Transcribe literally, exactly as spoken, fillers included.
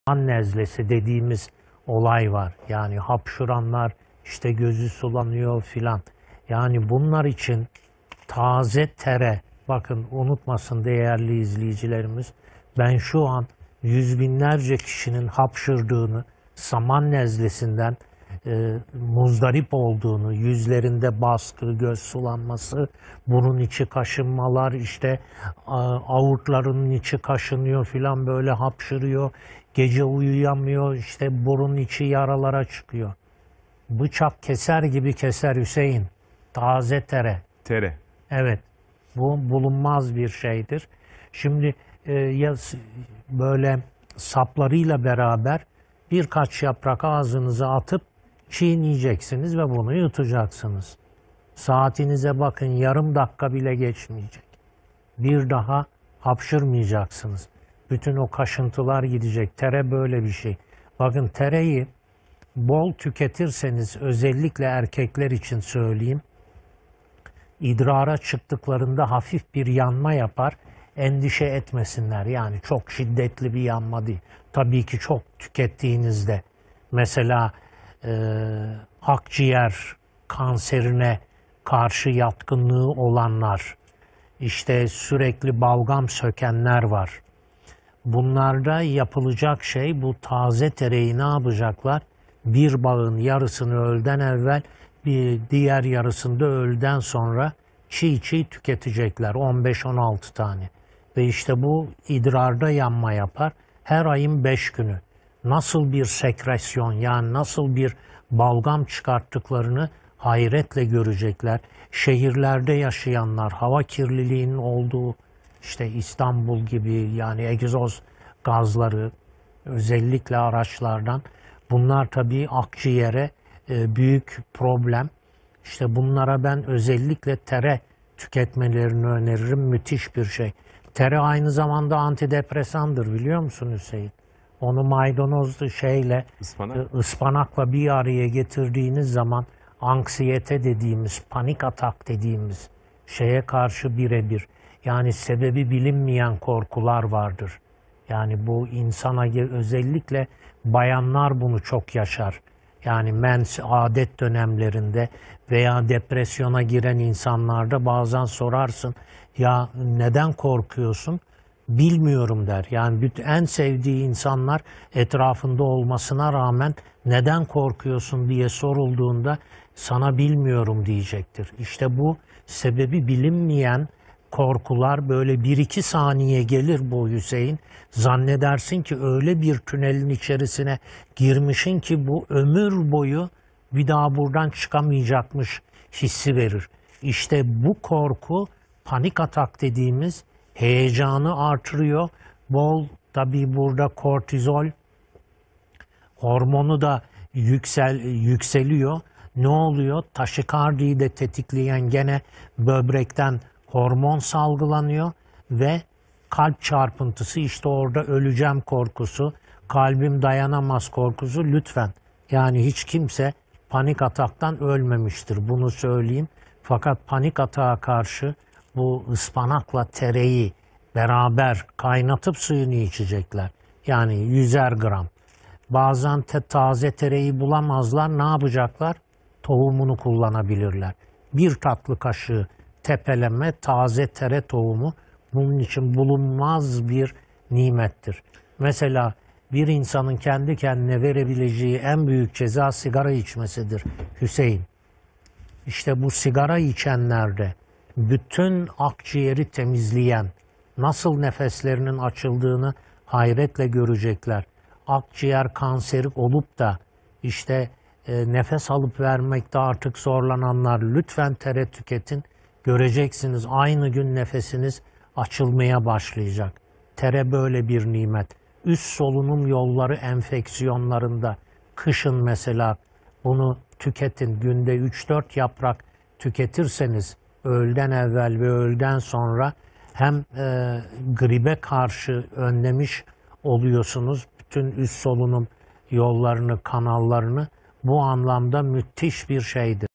kan nezlesi dediğimiz olay var. Yani hapşuranlar, işte gözü sulanıyor filan. Yani bunlar için taze tere, bakın unutmasın değerli izleyicilerimiz, ben şu an yüz binlerce kişinin hapşırdığını, saman nezlesinden e, muzdarip olduğunu, yüzlerinde baskı, göz sulanması, burun içi kaşınmalar, işte avurtlarının içi kaşınıyor filan, böyle hapşırıyor, gece uyuyamıyor, işte burun içi yaralara çıkıyor. Bıçak keser gibi keser Hüseyin. Taze tere. Tere. Evet. Bu bulunmaz bir şeydir. Şimdi e, ya böyle saplarıyla beraber birkaç yaprak ağzınıza atıp çiğneyeceksiniz ve bunu yutacaksınız. Saatinize bakın, yarım dakika bile geçmeyecek. Bir daha hapşırmayacaksınız. Bütün o kaşıntılar gidecek. Tere böyle bir şey. Bakın, tereyi bol tüketirseniz, özellikle erkekler için söyleyeyim, idrara çıktıklarında hafif bir yanma yapar. Endişe etmesinler. Yani çok şiddetli bir yanma değil. Tabii ki çok tükettiğinizde, mesela e, akciğer kanserine karşı yatkınlığı olanlar, işte sürekli balgam sökenler var. Bunlarda yapılacak şey, bu taze tereyi ne yapacaklar? Bir bağın yarısını öğleden evvel, bir diğer yarısını da öğleden sonra çiğ çiğ tüketecekler. on beş on altı tane. Ve işte bu idrarda yanma yapar. Her ayın beş günü. Nasıl bir sekresyon, yani nasıl bir balgam çıkarttıklarını hayretle görecekler. Şehirlerde yaşayanlar, hava kirliliğinin olduğu, işte İstanbul gibi, yani egzoz gazları, özellikle araçlardan, bunlar tabii akciğere e, büyük problem. İşte bunlara ben özellikle tere tüketmelerini öneririm. Müthiş bir şey. Tere aynı zamanda antidepresandır, biliyor musun Hüseyin? Onu maydanozlu şeyle, Ispanak. e, ıspanakla bir araya getirdiğiniz zaman anksiyete dediğimiz, panik atak dediğimiz şeye karşı birebir. Yani sebebi bilinmeyen korkular vardır. Yani bu insana, özellikle bayanlar bunu çok yaşar. Yani mens, adet dönemlerinde veya depresyona giren insanlarda bazen sorarsın, ya neden korkuyorsun? Bilmiyorum der. Yani en sevdiği insanlar etrafında olmasına rağmen neden korkuyorsun diye sorulduğunda sana bilmiyorum diyecektir. İşte bu sebebi bilinmeyen korkular böyle bir iki saniye gelir bu Hüseyin. Zannedersin ki öyle bir tünelin içerisine girmişin ki bu ömür boyu bir daha buradan çıkamayacakmış hissi verir. İşte bu korku, panik atak dediğimiz, heyecanı artırıyor. Bol tabii burada kortizol hormonu da yüksel, yükseliyor. Ne oluyor? Taşikardiyi de tetikleyen gene böbrekten hormon salgılanıyor ve kalp çarpıntısı, işte orada öleceğim korkusu, kalbim dayanamaz korkusu. Lütfen, yani hiç kimse panik ataktan ölmemiştir, bunu söyleyeyim. Fakat panik atağa karşı bu ıspanakla tereyi beraber kaynatıp suyunu içecekler. Yani yüzer gram. Bazen te taze tereyi bulamazlar, ne yapacaklar? Tohumunu kullanabilirler. Bir tatlı kaşığı tepeleme taze tere tohumu bunun için bulunmaz bir nimettir. Mesela bir insanın kendi kendine verebileceği en büyük ceza sigara içmesidir Hüseyin. İşte bu sigara içenlerde bütün akciğeri temizleyen, nasıl nefeslerinin açıldığını hayretle görecekler. Akciğer kanseri olup da işte e, nefes alıp vermekte artık zorlananlar lütfen tere tüketin. Göreceksiniz, aynı gün nefesiniz açılmaya başlayacak. Tere böyle bir nimet. Üst solunum yolları enfeksiyonlarında, kışın mesela bunu tüketin. Günde üç dört yaprak tüketirseniz öğleden evvel ve öğleden sonra hem e, gribe karşı önlemiş oluyorsunuz. Bütün üst solunum yollarını, kanallarını, bu anlamda müthiş bir şeydir.